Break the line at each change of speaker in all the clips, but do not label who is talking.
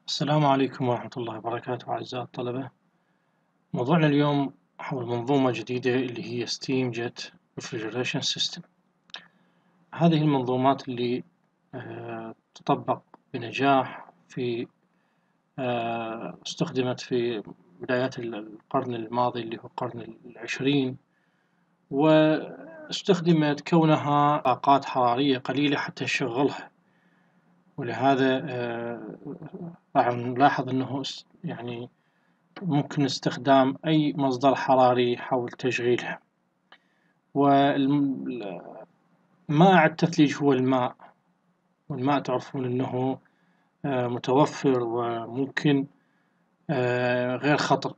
السلام عليكم ورحمة الله وبركاته أعزائي الطلبة. موضوعنا اليوم حول منظومة جديدة اللي هي ستيم جيت refrigeration system. هذه المنظومات اللي تطبق بنجاح في استخدمت في بدايات القرن الماضي اللي هو القرن العشرين، واستخدمت كونها طاقات حرارية قليلة حتى تشغلها، ولهذا راح نلاحظ أنه يعني ممكن استخدام أي مصدر حراري حول تشغيلها. ومائع التثليج هو الماء، والماء تعرفون أنه متوفر وممكن غير خطر.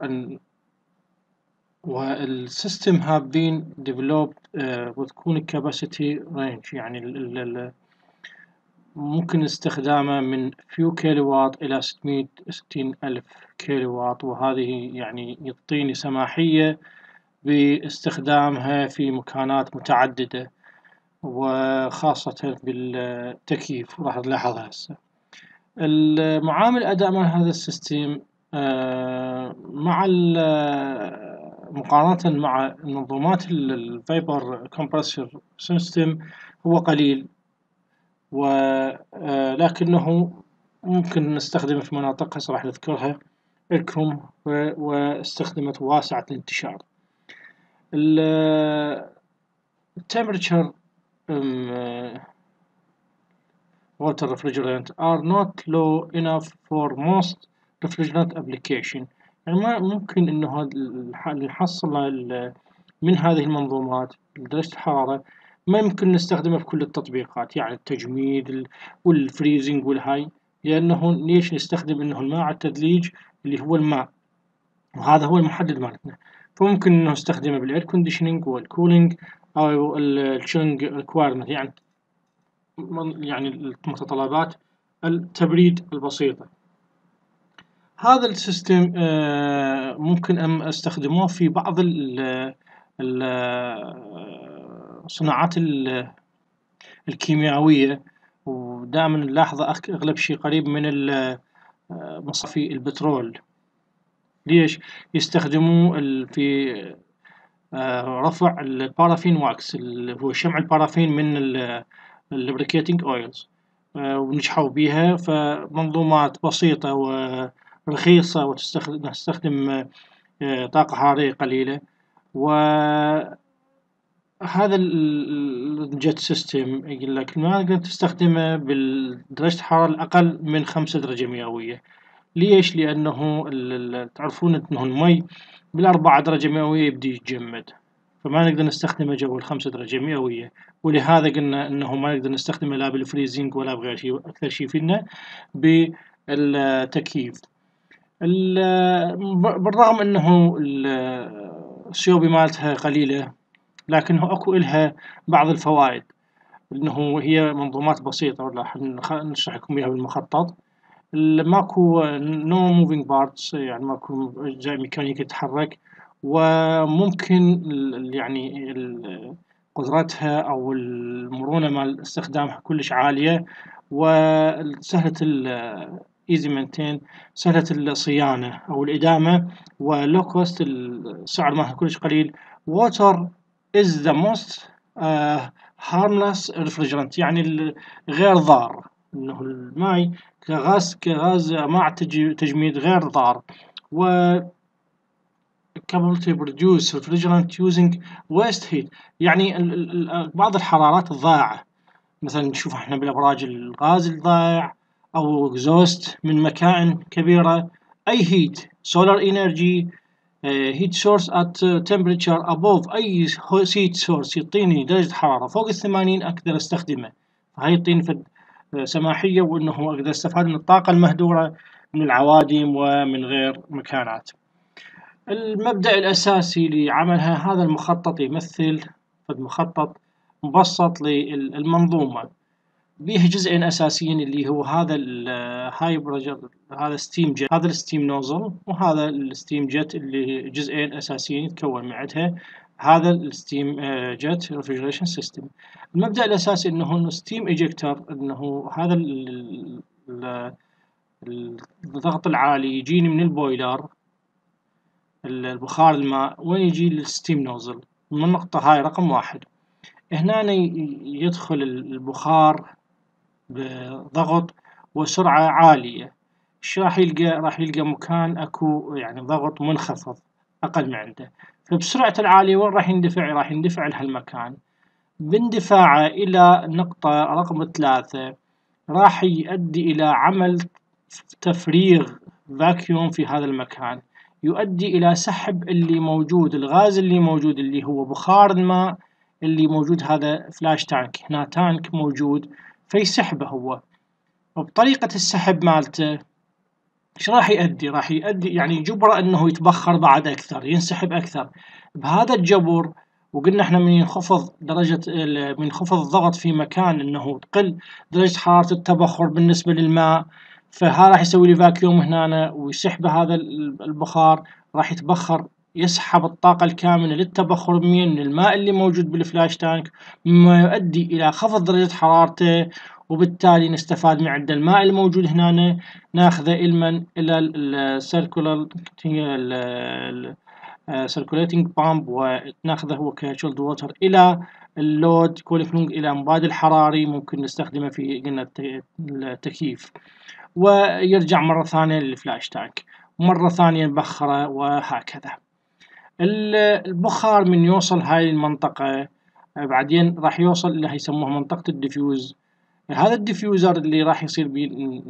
والسيستم have been developed with cooling capacity range، يعني ممكن استخدامه من فيو كيلو وات إلى 660 ألف كيلو وات، وهذه يعني يعطيني سماحية باستخدامها في مكانات متعددة، وخاصة بالتكييف راح نلاحظها هسه. المعامل أداء من هذا السيستم مع مقارنة مع منظومات الفيبر كومبرسور سيستم هو قليل، ولكنه ممكن نستخدمه في مناطق هسه راح نذكرها لكم، واستخدمت واسعة الانتشار. temperature water refrigerant are not low enough for most refrigerant application. يعني ما ممكن انه هذا اللي نحصل من هذه المنظومات درجة الحرارة ما يمكن نستخدمه في كل التطبيقات، يعني التجميد والفريزنج والهاي، لأنه ليش نستخدم انه الماء على التثليج اللي هو الماء، وهذا هو المحدد مالتنا. فممكن انه نستخدمه بالاير كونديشنينج والكولينج او الشيلنج ريكوايرمنت، يعني المتطلبات التبريد البسيطة. هذا السيستم ممكن استخدمه في بعض الصناعات الكيميائية، ودائما نلاحظ أغلب شيء قريب من مصافي البترول. ليش يستخدموه في رفع البارافين واكس اللي هو شمع البارافين من الليبريكيتنج اويلز، ونجحوا بها. فمنظومات بسيطة ورخيصة وتستخدم طاقة حرارية قليلة. وهذا الجيت سيستم يقول لك ما تقدر تستخدمه بدرجة الحرارة الأقل من 5 درجة مئوية. ليش؟ لأنه تعرفون أنه المي بالأربعة درجة مئوية يبدي يتجمد، فما نقدر نستخدمه جو الخمسة درجة مئوية. ولهذا قلنا أنه ما نقدر نستخدمه لا بالفريزنج ولا بغير شيء، أكثر شيء فينا بالتكييف. بالرغم أنه السيوبي مالتها قليلة، لكنه أكو إلها بعض الفوائد، أنه هي منظومات بسيطة، راح نشرح لكم إياها بالمخطط. ماكو no moving parts، يعني ماكو أجزاء ميكانيكية تتحرك، وممكن يعني قدرتها أو المرونة مال استخدامها كلش عالية، وسهلة easy maintain، سهلة الصيانة أو الإدامة، ولو كوست السعر مالها كلش قليل. water is the most harmless refrigerant، يعني غير ضار، إنه الماء كغاز مع تجميد غير ضار. و capable to produce refrigerant using waste heat، يعني بعض الحرارات الضائعة، مثلا نشوف احنا بالأبراج الغاز الضائع أو اكزوست من مكائن كبيرة، أي heat solar energy heat source at temperature above، أي heat source يعطيني درجة حرارة فوق 80 أقدر استخدمه. فهي يعطيني سماحية، وأنه أقدر استفاد من الطاقة المهدورة من العوادم ومن غير مكانات. المبدأ الأساسي لعملها هذا المخطط يمثل مخطط مبسط للمنظومة، به جزئين أساسيين، اللي هو هذا الهاي بريشر، هذا ستيم جيت، هذا الستيم نوزل، وهذا الستيم جيت اللي جزئين أساسيين يتكون من عندها هذا الستيم جيت ريفريجريشن سيستم. المبدأ الأساسي أنه ستيم إيجكتر، أنه هذا الضغط العالي يجيني من البويلر البخار الماء، وين يجي للستيم نوزل من النقطة هاي رقم واحد. هنا يدخل البخار بضغط وسرعة عالية. ايش راح يلقى؟ راح يلقى مكان اكو يعني ضغط منخفض اقل من عنده، فبسرعة العالية وين راح يندفع؟ راح يندفع لهالمكان. باندفاعه الى النقطة رقم ثلاثة راح يؤدي الى عمل تفريغ فاكيوم في هذا المكان، يؤدي الى سحب اللي موجود، الغاز اللي موجود اللي هو بخار الماء اللي موجود. هذا فلاش تانك، هنا تانك موجود فيسحبه هو. وبطريقة السحب مالته ايش راح يؤدي؟ راح يؤدي يعني جبره انه يتبخر بعد اكثر، ينسحب اكثر بهذا الجبر. وقلنا احنا من ينخفض درجة من ينخفض الضغط في مكان انه تقل درجة حرارة التبخر بالنسبة للماء، فها راح يسوي لي فاكيوم هنا ويسحب هذا البخار، راح يتبخر، يسحب الطاقة الكاملة للتبخر من الماء اللي موجود بالفلاش تانك، مما يؤدي إلى خفض درجة حرارته، وبالتالي نستفاد من عند الماء الموجود هنا ناخذه إلما إلى السيركولار circulating pump، وناخذه هو كشولد ووتر إلى اللود كولينج، إلى مبادل حراري ممكن نستخدمه في قلنا التكييف، ويرجع مرة ثانية للفلاش تانك، مرة ثانية نبخره، وهكذا. البخار من يوصل هاي المنطقة بعدين راح يوصل إلى يسموها منطقة الديفيوز. هذا الديفيوزر اللي راح يصير بيه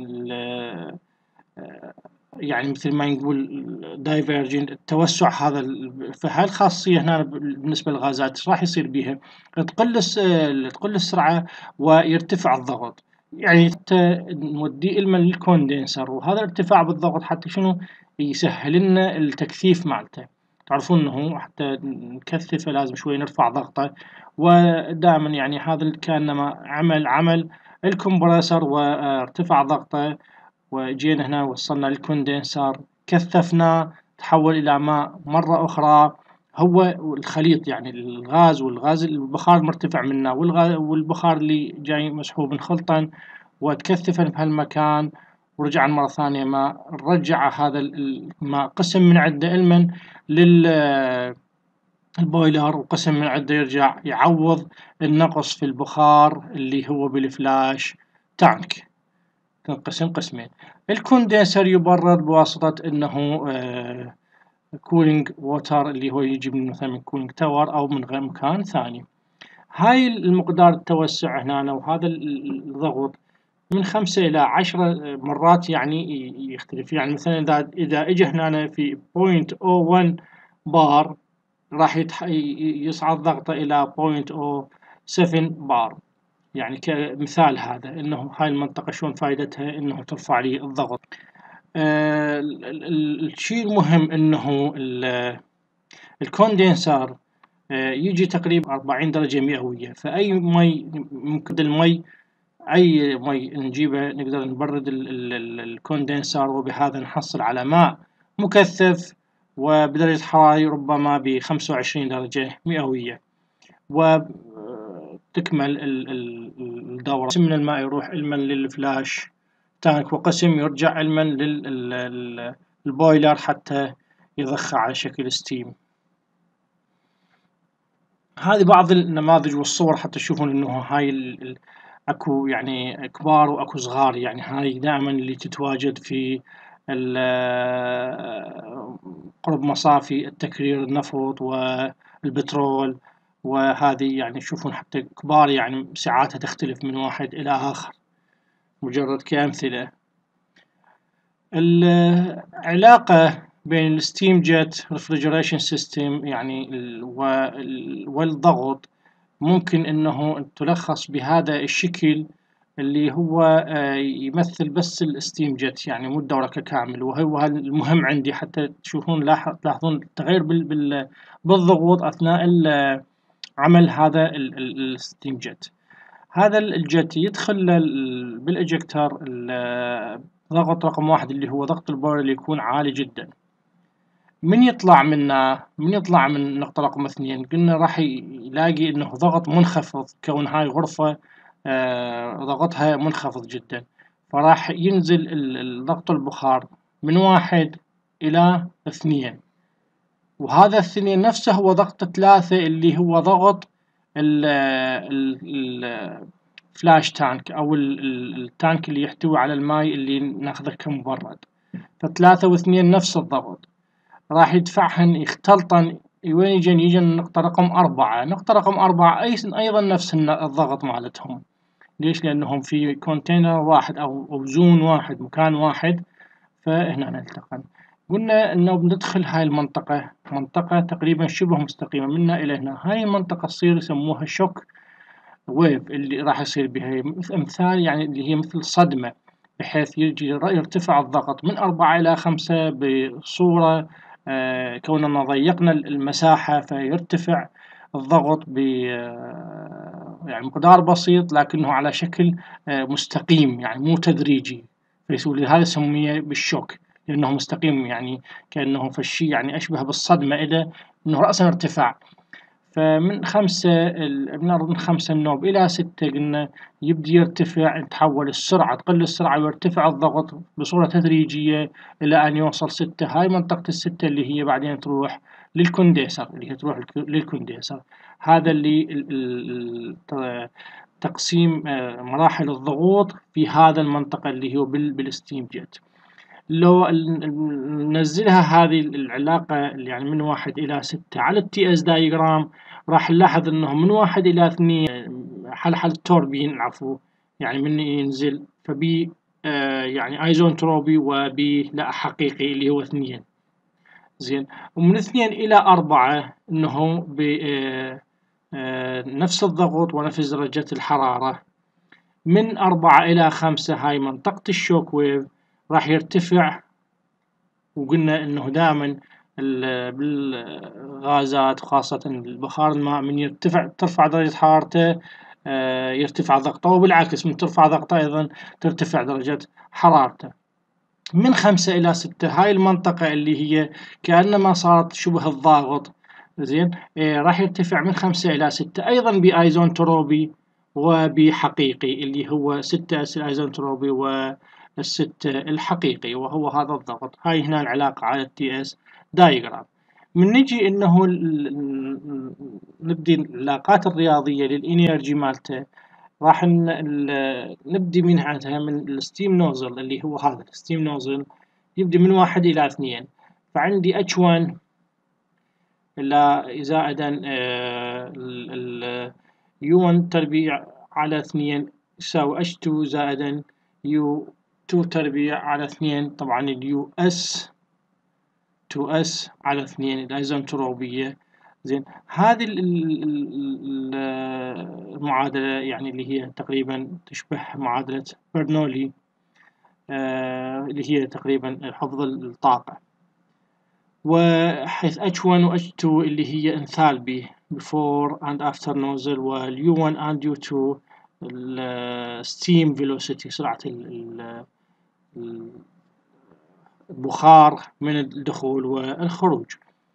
يعني مثل ما نقول دايفرجن التوسع هذا. فهاي الخاصية هنا بالنسبة للغازات راح يصير بيها تقل السرعة ويرتفع الضغط، يعني حتى نوديه إلما للكوندنسر، وهذا الارتفاع بالضغط حتى شنو يسهل لنا التكثيف مالته. تعرفون انه حتى نكثفه لازم شوي نرفع ضغطه، ودائما يعني هذا كانما عمل الكمبرسر وارتفع ضغطه، وجينا هنا وصلنا للكوندنسر كثفناه تحول إلى ماء مرة أخرى. هو الخليط يعني الغاز البخار مرتفع منه والبخار اللي جاي مسحوب خلطا وتكثفا بهالمكان، ورجع مرة ثانية ماء، رجع هذا الماء قسم من عده علما للبويلر، وقسم من عده يرجع يعوض النقص في البخار اللي هو بالفلاش تانك. تنقسم قسمين. الكوندنسر يبرد بواسطة انه كولينج ووتر اللي هو يجي من مثلا من كولينج تاور او من غير مكان ثاني. هاي المقدار التوسع هنا وهذا الضغط من 5 إلى 10 مرات يعني يختلف. يعني مثلا إذا إجا هنا في 0.01 بار راح يصعد ضغطه إلى 0.07 بار. يعني كمثال هذا انه هاي المنطقة شلون فائدتها انه ترفع لي الضغط. الشيء المهم انه الكوندنسر يجي تقريبا 40 درجة مئوية، فأي مي ممكن المي أي مي نجيبه نقدر نبرد الكوندنسر، وبهذا نحصل على ماء مكثف وبدرجة حرارة ربما ب25 درجة مئوية، وتكمل الدورة. قسم من الماء يروح علما للفلاش تانك، وقسم يرجع علما للبويلر حتى يضخ على شكل ستيم. هذه بعض النماذج والصور حتى تشوفون انه هاي اكو يعني كبار واكو صغار. يعني هاي دائما اللي تتواجد في قرب مصافي التكرير النفط والبترول، وهذه يعني تشوفون حتى كبار يعني ساعاتها تختلف من واحد إلى آخر، مجرد كأمثلة. العلاقة بين الستيم جيت ريفريجريشن سيستم يعني والضغط ممكن انه تلخص بهذا الشكل اللي هو يمثل بس الستيم جيت، يعني مو الدورة ككامل. وهو المهم عندي حتى تشوفون تلاحظون التغير بالضغوط أثناء عمل هذا الستيم جيت. هذا الجيت يدخل بالإجكتر ضغط رقم 1 اللي هو ضغط البويلر اللي يكون عالي جدا. من يطلع من نقطة رقم 2 قلنا راح يلاقي انه ضغط منخفض، كون هاي غرفة ضغطها منخفض جدا، فراح ينزل ضغط البخار من 1 إلى 2، وهذا 2 نفسه هو ضغط 3 اللي هو ضغط الفلاش تانك أو التانك اللي يحتوي على الماء اللي ناخذه كمبرد. ف3 و2 نفس الضغط، راح يدفعهن يختلطن وين يجي النقطة رقم 4. نقطة رقم 4 أيضا نفس الضغط مالتهم. ليش؟ لأنهم في كونتينر واحد أو زون واحد، مكان واحد، فهنا نلتقن. قلنا إنه بندخل هاي المنطقة، منطقة تقريبا شبه مستقيمة منا إلى هنا. هاي المنطقة تصير يسموها شوك ويف، اللي راح يصير بها مثال يعني اللي هي مثل صدمة، بحيث يرتفع الضغط من 4 إلى 5 بصورة كوننا ضيقنا المساحة فيرتفع الضغط ب يعني مقدار بسيط لكنه على شكل مستقيم، يعني مو تدريجي. لهذا سمي بالشوك، لأنه مستقيم، يعني كأنه فشي، يعني أشبه بالصدمة إلى أنه رأسا ارتفاع. فمن 5 من 5 النوب إلى 6 قلنا يبدي يرتفع، تحول السرعة، تقل السرعة ويرتفع الضغط بصورة تدريجية إلى أن يوصل 6. هاي منطقة ال6 اللي هي بعدين تروح للكونديسر، اللي هي تروح للكونديسر. هذا اللي تقسيم مراحل الضغوط في هذا المنطقة اللي هو بالستيم جيت. لو ننزلها هذه العلاقة يعني من 1 إلى 6 على التي اس دايجرام، راح نلاحظ انه من 1 إلى 2 حل التوربين، عفوا، يعني من ينزل فبي يعني ايزونتروبي، وبي لا حقيقي اللي هو 2. زين. ومن 2 إلى 4 انه نفس الضغط ونفس درجة الحرارة. من 4 إلى 5 هاي منطقة الشوك ويف، راح يرتفع. وقلنا انه دائما بالغازات وخاصة البخار الماء من ترفع درجة حرارته يرتفع ضغطه، وبالعكس من ترفع ضغطه أيضا ترتفع درجة حرارته. من 5 إلى 6 هاي المنطقة اللي هي كأنما صارت شبه الضاغط. زين. راح يرتفع من 5 إلى 6 أيضا بأيزونتروبي وبحقيقي، اللي هو 6 الأيزونتروبي والستة الحقيقي، وهو هذا الضغط. هاي هنا العلاقة على التي اس دايجرام. من نجي انه نبدي العلاقات الرياضية للإنيرجي مالته، راح نبدي من عندها من الستيم نوزل، اللي هو هذا الستيم نوزل يبدي من 1 إلى 2. فعندي H1 إلى زائدا U1 تربيع على 2 يساوي H2 زائدا U2 تربيع على 2. طبعا اليو اس 2S على 2 الأيزنتروبية. زين. هذه المعادلة يعني اللي هي تقريبا تشبه معادلة برنولي، اللي هي تقريبا حفظ الطاقة. وحيث H1 و H2 اللي هي انثالبي before and after nozzle، وال U1 and U2 steam velocity، سرعة البخار من الدخول والخروج.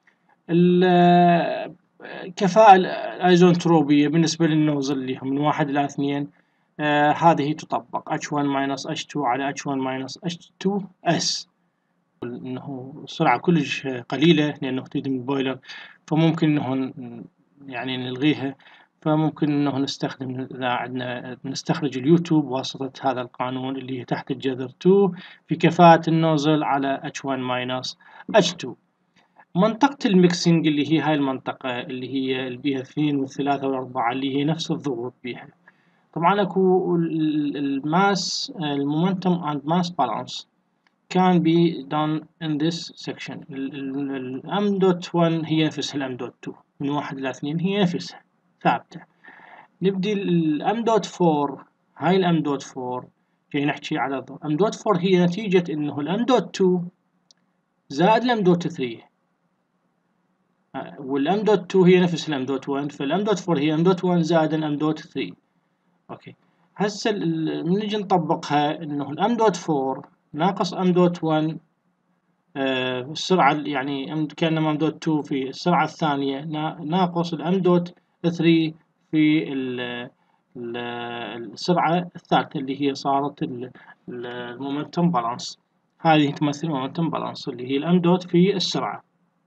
الكفاءة الأيزونتروبية بالنسبة للنوزل اللي هم من 1 إلى 2 هذه تطبق H1 minus H2 على H1 minus H2S. إنه السرعة كلش قليلة لأنه تريد من البويلر، فممكن إنه يعني نلغيها. فممكن إنه نستخدم إذا عندنا نستخرج اليوتيوب بواسطة هذا القانون اللي هي تحت الجذر 2 في كفاءة النوزل على H1 minus H2. منطقة الميكسينج اللي هي هاي المنطقة اللي هي بيها 2 و3 و4 اللي هي نفس الضغوط بيها. طبعا اكو الماس المومنتوم اند ماس بالانس can be done in this section. الام دوت 1 هي نفسها الام دوت 2 من 1 إلى 2 هي نفسها ثابتة. نبدي الام دوت 4. هاي الام دوت 4 جاي نحكي على ام دوت 4 هي نتيجة انه الام دوت 2 زائد الام دوت 3، والام دوت 2 هي نفس الام دوت 1، فالام دوت 4 هي ام دوت 1 زائد الام دوت 3. اوكي. هسه من نجي نطبقها انه الام دوت 4 ناقص ام دوت 1 السرعة يعني كأنما ام دوت 2 في السرعة الثانية ناقص الام دوت 3 في السرعة الثالثة اللي هي صارت المومنتم بالانس. هذه تمثل المومنتم بالانس اللي هي الام دوت في السرعة.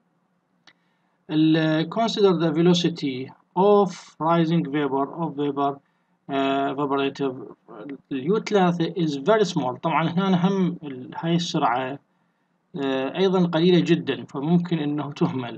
consider the velocity of rising vapor evaporative U3 is very small. طبعا هنا هم هاي السرعة أيضا قليلة جدا، فممكن أنه تهمل،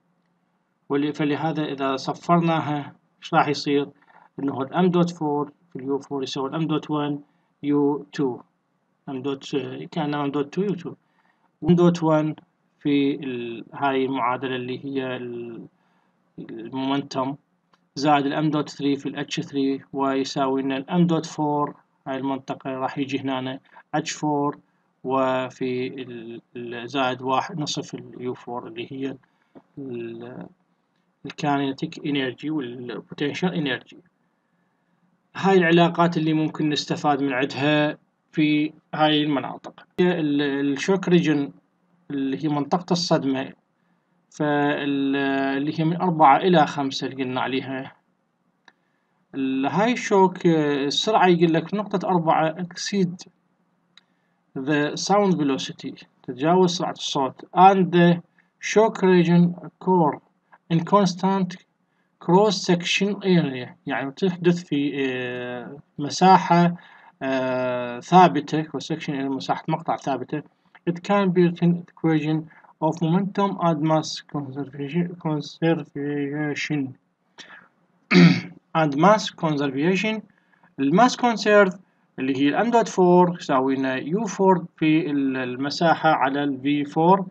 فلهذا إذا صفرناها إيش راح يصير؟ أنه الأم دوت 4 في اليو 4 يساوي الأم دوت 1 يو 2 أم دوت كأنه أم دوت 2 يو 2 1 دوت 1 في هاي المعادلة اللي هي المومنتم زائد الام دوت 3 في الاتش 3 ويساوي لنا الام دوت 4. هاي المنطقة راح يجي هنا اتش 4 وفي زائد واحد نصف اليو 4 اللي هي الكاينتيك انرجي والبوتنشال انرجي. هاي العلاقات اللي ممكن نستفاد من عندها في هاي المناطق. الشوك ريجن اللي هي منطقة الصدمة، فاللي هي من 4 إلى 5 اللي قلنا عليها. هاي الشوك السرعة يقول لك نقطة 4 exceed the sound velocity تتجاوز سرعة الصوت and the shock region occur in constant cross section area، يعني تحدث في مساحة ثابتة cross section area مساحة مقطع ثابتة. It can be written equation of momentum and mass conservation and mass conservation. الماس كونسيرف اللي هي الام دوت 4 يساوي لنا يو 4 في المساحة على الفي 4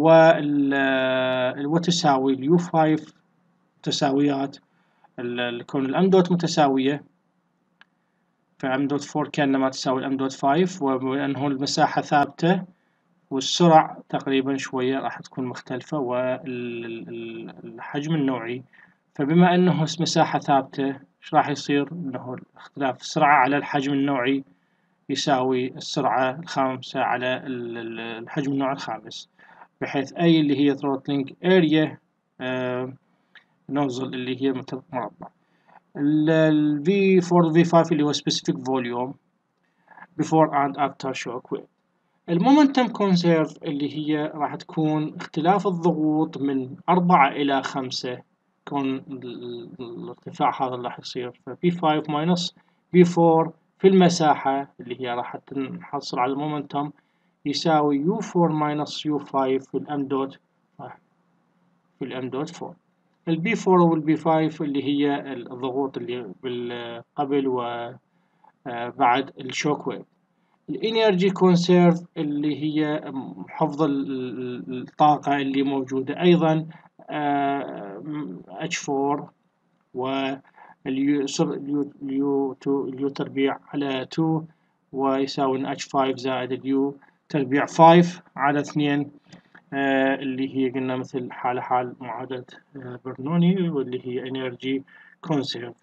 وتساوي اليو 5 تساويات كون الام دوت متساوية، فام دوت 4 كأنما تساوي الام دوت 5، وأنه المساحة ثابتة والسرعة تقريبا شوية راح تكون مختلفة والحجم النوعي. فبما أنه مساحة ثابتة إيش راح يصير؟ أنه اختلاف السرعة على الحجم النوعي يساوي السرعة الخامسة على الحجم النوعي الخامس، بحيث أي اللي هي throttling area نوزل اللي هي مثل مربع. ال V4 V5 اللي هو specific volume before and after shock wave. المومنتم كونسيرف اللي هي راح تكون اختلاف الضغوط من 4 إلى 5، كون الارتفاع هذا اللي راح يصير، ف P5 minus P4 في المساحة اللي هي راح تنحصل على المومنتم يساوي U4 minus U5 في الام دوت 4. البي 4 والبي 5 اللي هي الضغوط اللي قبل وبعد الشوك ويف. الانرجي كونسيرف اللي هي حفظ الطاقة اللي موجودة أيضا H4 واليو تربيع على 2 ويساوي H5 زائد اليو تربيع 5 على 2 اللي هي قلنا مثل حال معادلة برنوني واللي هي انرجي كونسيرف.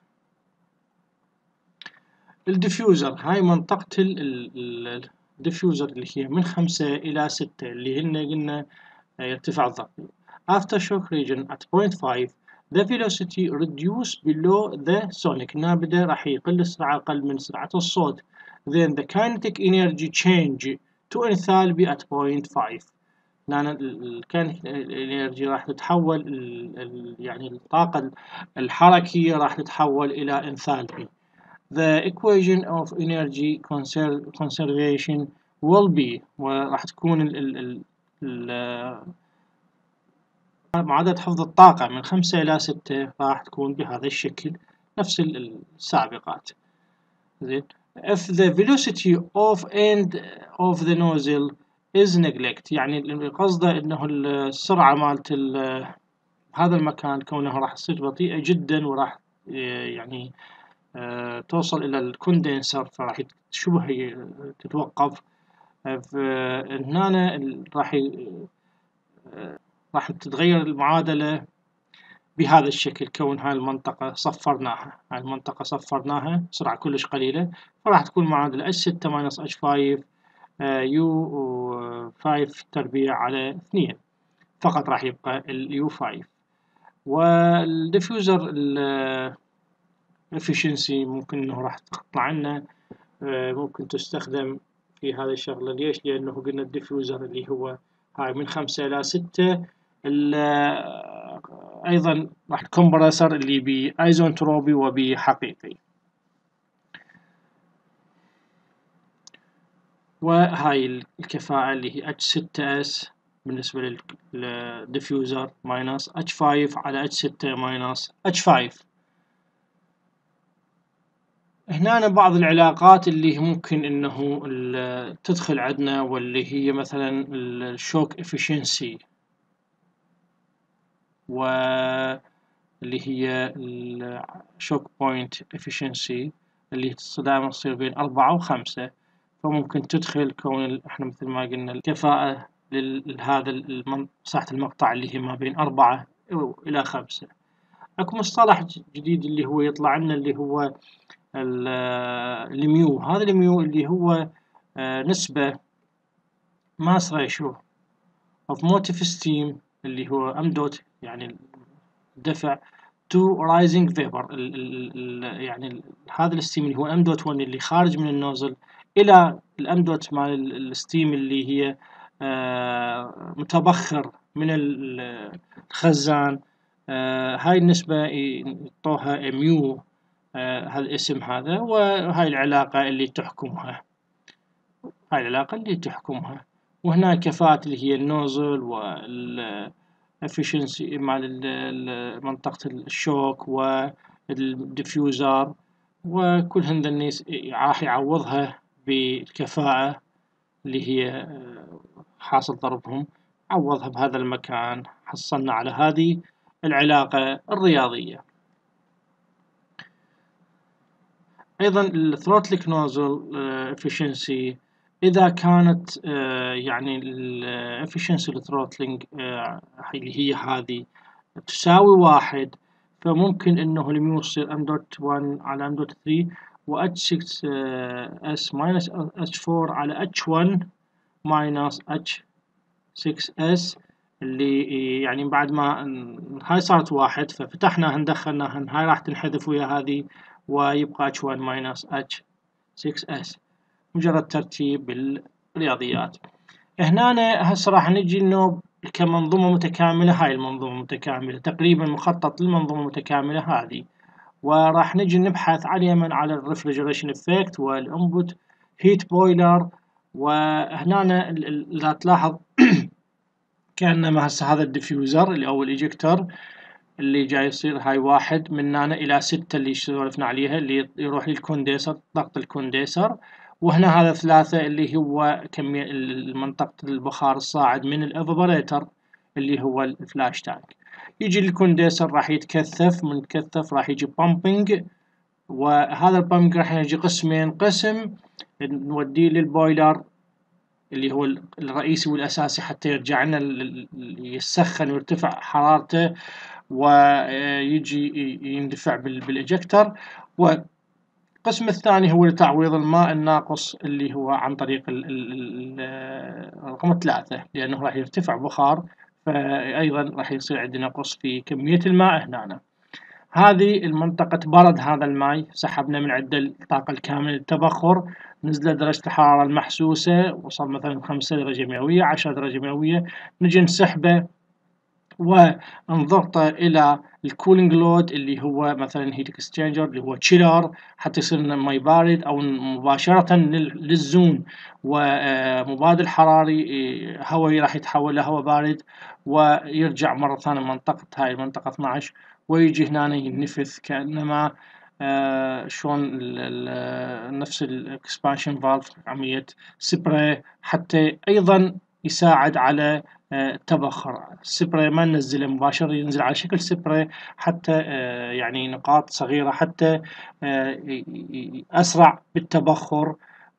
الديفيوزر هاي منطقة الديفيوزر اللي هي من 5 إلى 6 اللي قلنا يرتفع الضغط. After shock region at point 5 the velocity reduce below the sonic. نابدأ راح يقل السرعة أقل من سرعة الصوت. Then the kinetic energy change to enthalpy at point 5. لأن الكينيتيك انرجي راح تتحول يعني الطاقة الحركية راح تتحول إلى انثالبي. The equation of energy conservation will be، وراح تكون معادلة حفظ الطاقة من 5 إلى 6 راح تكون بهذا الشكل نفس السابقات. زين. If the velocity of end of the nozzle is neglect، يعني قصده انه السرعة مالت هذا المكان كونه راح تصير بطيئة جدا وراح يعني توصل إلى الكوندنسر، فراح شبه تتوقف. هنا راح تتغير المعادلة بهذا الشكل، كون هاي المنطقة صفرناها سرعة كلش قليلة، فراح تكون معادلة H6 minus H5 U5 تربيع على 2 فقط راح يبقى ال U5. والديفيوزر efficiency ممكن إنه راح تطلع لنا ممكن تستخدم في هذه الشغلة. ليش؟ لأنه قلنا الديفيوزر اللي هو هاي من 5 إلى 6. أيضا راح الكمبرسر اللي بأيزوتروبي وبحقيقي. وهاي الكفاءة اللي هي H6S بالنسبة للديفيوزر ماينس H5 على H6 ماينس H5. هنا بعض العلاقات اللي ممكن انه تدخل عندنا، واللي هي مثلا الشوك افشنسي، واللي هي الشوك بوينت افشنسي اللي دائما تصير بين 4 و5. فممكن تدخل كون احنا مثل ما قلنا الكفاءة لهذا مساحة المقطع اللي هي ما بين 4 إلى 5. اكو مصطلح جديد اللي هو يطلع لنا اللي هو الميو. هذا الميو اللي هو نسبة ماس ريشيو اوف موتيف ستيم اللي هو ام دوت، يعني الدفع تو رايزنج فيبر. يعني هذا الستيم اللي هو ام دوت 1 اللي خارج من النوزل الى الام دوت مال الستيم اللي هي متبخر من الخزان. هاي النسبة يعطوها ميو، هذا الاسم هذا، وهاي العلاقة اللي تحكمها. هاي العلاقة اللي تحكمها. وهنا كفاءة اللي هي النوزل وال efficiency مع منطقة الشوك والديفيوزر، وكل هذا راح يعوضها بالكفاءة اللي هي حاصل ضربهم، عوضها بهذا المكان. حصلنا على هذه العلاقة الرياضية. أيضا الثروتليك نوزل efficiency إذا كانت يعني ال efficiency الثروتلينج اللي هي هذه تساوي 1، فممكن إنه الميو يصير ام دوت 1 على ام دوت 3 و h6 s minus h4 على h1 minus h6s، اللي يعني بعد ما هاي صارت 1 ففتحناها دخلناها، هاي راح تنحذف ويا هذه ويبقى h1 minus h6s. مجرد ترتيب بالرياضيات. هنا هسه راح نجي انه كمنظومة متكاملة. هاي المنظومة متكاملة تقريبا مخطط للمنظومة المتكاملة هذه، وراح نجي نبحث على اليمن على الريفريجريشن افكت والانبوت هيت بويلر. وهنا اذا تلاحظ كأنما هسه هذا الديفيوزر اللي او الايجكتر اللي جاي يصير هاي 1 من هنا إلى 6 اللي سولفنا عليها، اللي يروح للكونديسر ضغط الكونديسر. وهنا هذا 3 اللي هو كمية منطقة البخار الصاعد من الإيفابوريتر اللي هو الفلاش تانك. يجي الكونديسر راح يتكثف، من يتكثف راح يجي بامبنج، وهذا البامبنج راح يجي قسمين. قسم نوديه للبويلر اللي هو الرئيسي والأساسي حتى يرجع لنا يسخن ويرتفع حرارته، ويجي يندفع بالإجكتر. والقسم الثاني هو لتعويض الماء الناقص اللي هو عن طريق رقم 3، لأنه راح يرتفع بخار، فأيضا راح يصير عندنا نقص في كمية الماء هنا. هذه المنطقة برد هذا الماء سحبنا من عنده الطاقة الكاملة للتبخر، نزلت درجة الحرارة المحسوسة، وصل مثلا 5 درجة مئوية 10 درجة مئوية، نجي نسحبه ونضغطه إلى الكولينج لود اللي هو مثلا هيت اكسشينجر اللي هو تشيلر، حتى يصير لنا مي بارد، أو مباشرة للزون ومبادل حراري هوائي راح يتحول لهواء بارد، ويرجع مرة ثانية منطقة هاي المنطقة 12، ويجي هنا ينفث كأنما شلون نفس الاكسبانشن فالف، عملية سبراي، حتى أيضا يساعد على التبخر. السبراي ما ننزله مباشرة، ينزل على شكل سبراي حتى يعني نقاط صغيرة حتى أسرع بالتبخر،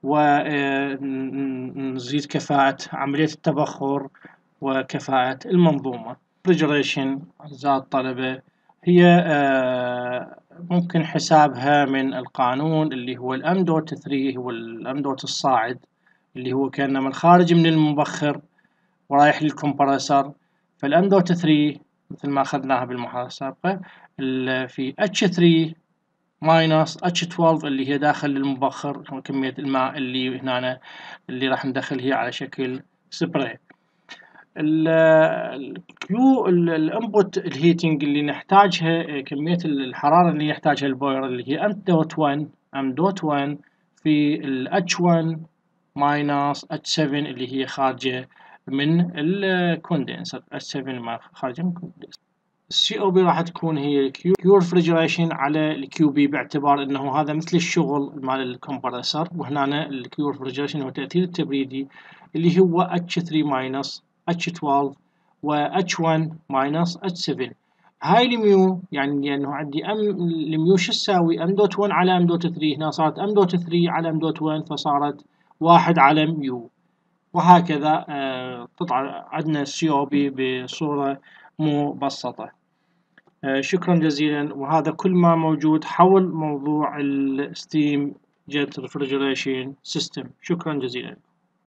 ونزيد كفاءة عملية التبخر وكفاءة المنظومة. refrigeration أعزائي الطلبة هي ممكن حسابها من القانون اللي هو الام دوت 3، هو الام دوت الصاعد اللي هو كأنه من خارج من المبخر ورايح للكمبرسر. فالام دوت 3 مثل ما أخذناها بالمحاضرة السابقة في اتش 3 ماينس H12 اللي هي داخل المبخر، كمية الماء اللي هنا اللي راح ندخل هي على شكل سبراي. الكيو الانبوت الهيتنج اللي نحتاجها، كمية الحرارة اللي يحتاجها البويلر اللي هي M.1 في ال H1 ماينس H7 اللي هي خارجة من الكوندنسر، H7 خارجة من الكوندنسر. السي او بي راح تكون هي كيو ريفريجريشن على الكيو بي، باعتبار انه هذا مثل الشغل مال الكمبرسر، وهنا الكيو ريفريجريشن هو تأثير التبريدي اللي هو H3 ماينس H12 و H1 ماينس H7. هاي الميو يعني انه عندي الميو شو تساوي ام دوت 1 على ام دوت 3، هنا صارت ام دوت 3 على ام دوت 1 فصارت 1 على ميو، وهكذا تطلع عندنا السي او بي بصورة مبسطة. شكرا جزيلا، وهذا كل ما موجود حول موضوع الستيم جيت ريفريجريشن سيستم. شكرا جزيلا.